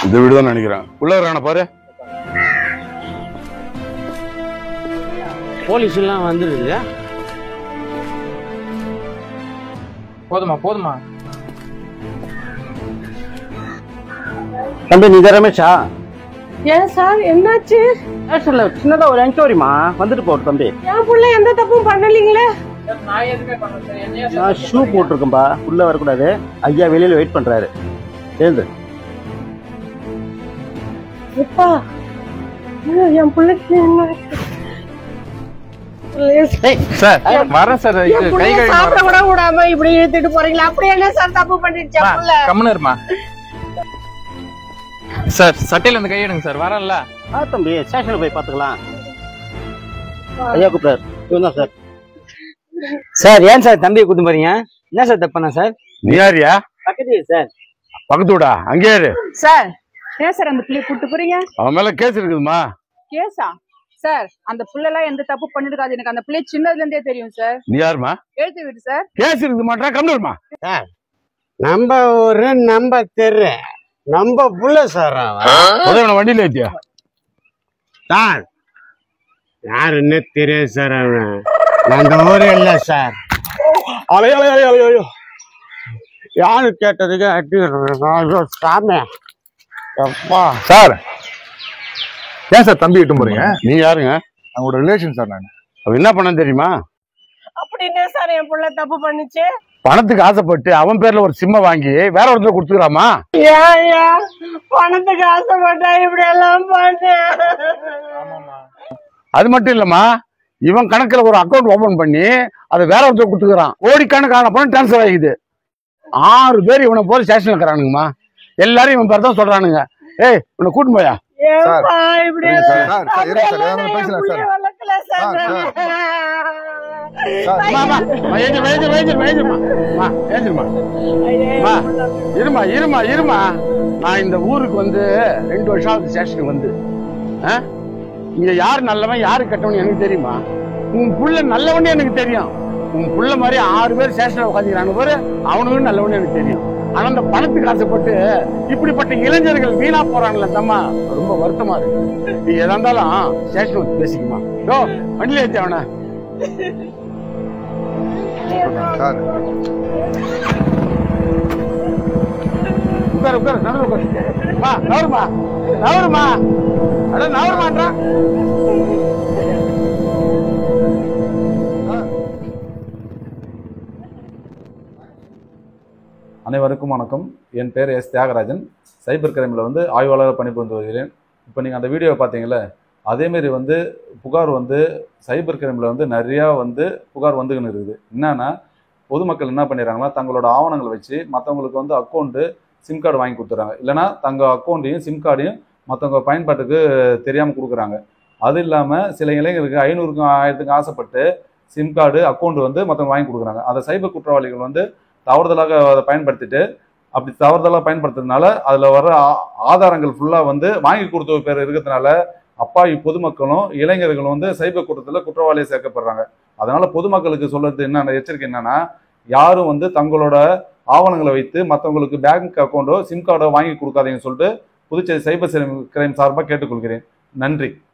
இந்த வீடு தான் நினைக்கிறேன். உள்ள இருக்கான பாரு. போலீஸ் எல்லாம் வந்துருக்குது. போதுமா தம்பி நீ ரமேஷா? ஏன் சார் என்னாச்சு? சின்னதா ஒரு என்கொயரிமா வந்துட்டு போட்டு தம்பி. என் புள்ள எந்த தப்பும் பண்ணலீங்களே. நான் ஷூ போட்டிருக்கேன்பா, உள்ள வரக்கூடாது. ஐயா வெளியில வெயிட் பண்றாரு. சேர்ந்து என் பிள்ளைக்கு என்ன சார் வரேன் சார். கை கழுவி சாப்பிட கூட விடாம இப்படி இழுத்துட்டு போறீங்களா? அப்படி என்ன சார் தப்பு பண்ணிடுச்சு புள்ள? கம்முன்னு இருமா சார். சட்டையில இருந்து கை எடுங்க சார். வரேன்ல தம்பி, ஸ்டேஷன்ல போய் பாத்துக்கலாம். ஐயா கூப்பிடாரு. இவன் தான் சார். சார் ஏன் சார் தம்பியை கூட்டு போறீங்க? என்ன சார் தப்பானா சார்? நீ யாரியா? பக்கத்து சார். பக்கத்து விடா, அங்கே இரு. சார் ஏன் சார் அந்த பிள்ளைய கூட்டு போறீங்க? அவன் மேல கேஸ் இருக்குதுமா. கேஸா? சார் அந்த புள்ளலாம் எந்த தப்பு பண்ணிருக்காது. எனக்கு அந்த பிள்ளை சின்னதுல இருந்தே தெரியும் சார். நீ யாருமா? எழுத்து விடு சார். கேஸ் இருக்குது மாட்டா, கம்மிடுமா. சார் நம்ம ஊரு, நம்ம தெரு, நம்ம புள்ள சார். அவன் வண்டியில ஏத்தியா? சார் யாருன்னு தெரியாது சார். அவன் அந்த ஊரு இல்ல சார். அலையோ யாரு கேட்டதுக்கு அடி சாமி. அப்பா சார் ஏன் சார் தம்பி கிட்ட போறீங்க? நீ யாருங்க? அவங்களோட ரிலேஷன் சார். நான் அவன் என்ன பண்ண தெரியுமா? அப்படின்னு சார் என் புள்ள தப்பு பண்ணுச்சு. பணத்துக்கு ஆசைப்பட்டு அவன் பேர்ல ஒரு சிம்ம வாங்கி வேற ஒருத்தர் கொடுத்துக்கிறாமா. பணத்துக்கு ஆசைப்பட்டா இப்படி எல்லாம் பண்ண. அது மட்டும் இல்லம்மா, இவன் கணக்குல ஒரு அக்கௌண்ட் ஓபன் பண்ணி அதை வேற ஒருத்தர் கொடுத்துக்கிறான். கோடிக்கணக்கான பணம் டிரான்ஸ்பர் ஆகிது. 6 பேர் இவனை போல ஸ்டேஷன்ல இருக்கிறானுங்கம்மா. எல்லாரும் இவன் பேர் தான் சொல்றானுங்க. ஏய் இவனை கூட்டு போயா. இருமா. நான் இந்த ஊருக்கு வந்து 2 வருஷம் ஆகுது ஸ்டேஷனுக்கு வந்து. இங்க யாரு நல்லவன் யாரு கெட்டவன் எனக்கு தெரியுமா? உன் புள்ள நல்லவனே எனக்கு தெரியும். உன் புள்ள மாதிரி 6 பேர் ஸ்டேஷன்ல உட்காந்துக்கிறானு பாரு, அவனுக்கும் நல்லவனே எனக்கு தெரியும். ஆனா அந்த பணத்துக்கு ஆசைப்பட்டு இப்படிப்பட்ட இளைஞர்கள் வீணா போறாங்கல்ல தம்மா, ரொம்ப வருத்தமா இருக்கு. நீ எதா இருந்தாலும் ஸ்டேஷன் வந்து பேசிக்குமா. யோ வண்டியில ஏத்தி அவன. உட்காரு நடுவு உட்காரு. நவருமா அட நவருமான்றா. அனைவருக்கும் வணக்கம். என் பேர் எஸ் தியாகராஜன். சைபர் கிரைமில் வந்து ஆய்வாளராக பணிபுரிந்து வருகிறேன். இப்போ நீங்கள் அந்த வீடியோவை பார்த்தீங்களே, அதேமாரி வந்து புகார் வந்து சைபர் கிரைமில் வந்து நிறையா வந்து புகார் வந்துக்கின்னு இருக்குது. என்னன்னா பொதுமக்கள் என்ன பண்ணிடுறாங்கன்னா, தங்களோட ஆவணங்களை வச்சு மற்றவங்களுக்கு வந்து அக்கௌண்ட்டு சிம் கார்டு வாங்கி கொடுத்துட்றாங்க. இல்லைனா தங்கள் அக்கௌண்ட்டையும் சிம் கார்டையும் மற்றவங்க பயன்பாட்டுக்கு தெரியாமல் கொடுக்குறாங்க. அது இல்லாமல் சில இளைஞருக்கு 500க்கும் 1000க்கும் ஆசைப்பட்டு சிம் கார்டு அக்கௌண்ட் வந்து மற்றவங்க வாங்கி கொடுக்குறாங்க. அதை சைபர் குற்றவாளிகள் வந்து தவறுதலாக அதை பயன்படுத்திட்டு, அப்படி தவறுதலாக பயன்படுத்துறதுனால அதில் வர ஆதாரங்கள் ஃபுல்லாக வந்து வாங்கி கொடுத்த பேர் இருக்கிறதுனால அப்பாவி பொதுமக்களும் இளைஞர்களும் வந்து சைபர் குற்றத்தில் குற்றவாளியை சேர்க்கப்படுறாங்க. அதனால பொதுமக்களுக்கு சொல்றது என்ன எச்சரிக்கை என்னன்னா, யாரும் வந்து தங்களோட ஆவணங்களை வைத்து மற்றவங்களுக்கு பேங்க் அக்கௌண்டோ சிம் கார்டோ வாங்கி கொடுக்காதீங்கன்னு சொல்லிட்டு புதுச்சேரி சைபர் கிரைம் சார்பாக கேட்டுக்கொள்கிறேன். நன்றி.